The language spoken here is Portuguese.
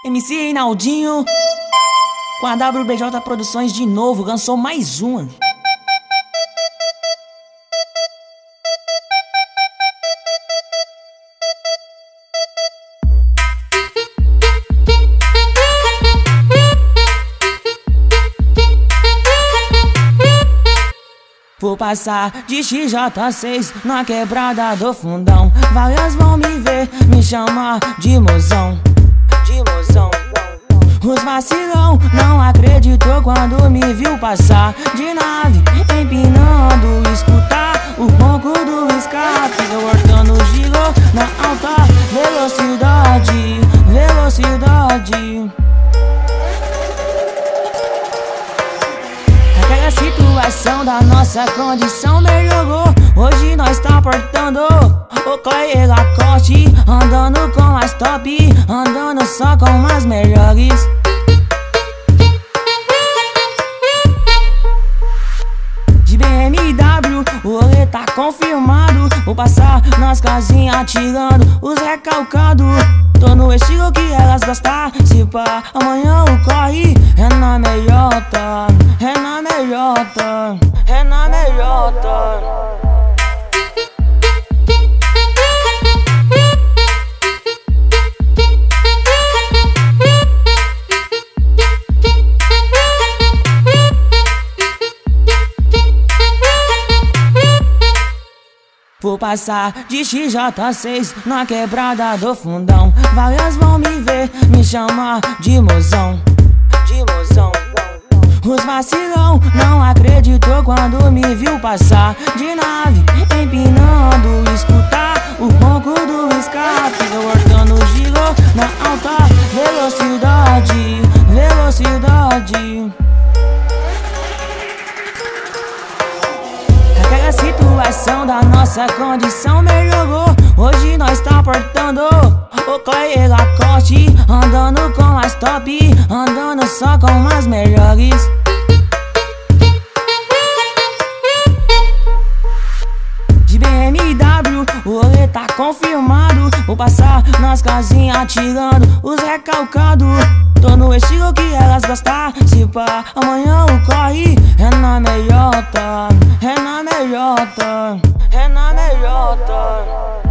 MC Reinaldinho com a WBJ Produções de novo, lançou mais uma. Vou passar de XJ6 na quebrada do fundão. Várias vão me ver, me chamar de mozão. Os vacilão não acreditou quando me viu passar de nave, empinando, escutar o ronco do escape. Eu cortando giro na alta velocidade. Aquela situação da nossa condição melhorou. Hoje nós tá portando o Clay Lacoste, andando com as top, andando só com as melhores. De BMW, o rolê tá confirmado. Vou passar nas casinhas tirando os recalcados. Tô no estilo que elas gostam. Se pá, amanhã o corre é na meiota, é na meiota, é na meiota. Vou passar de XJ6 na quebrada do fundão. Várias vão me ver, me chamar de mozão. Os vacilão não acreditou quando me viu passar de nave, empinando, escutar o ronco do escape. Eu cortando giro na alta velocidade. Aquela situação da nossa condição melhorou. Hoje nós tá portando o Clay Lacoste, andando com as top, andando só com as melhores. De BMW, o rolê tá confirmado. Vou passar nas casinhas tirando os recalcados. Tô no estilo que elas gostam. Se pá, amanhã o corre é na meiota, é na meiota, é na meiota.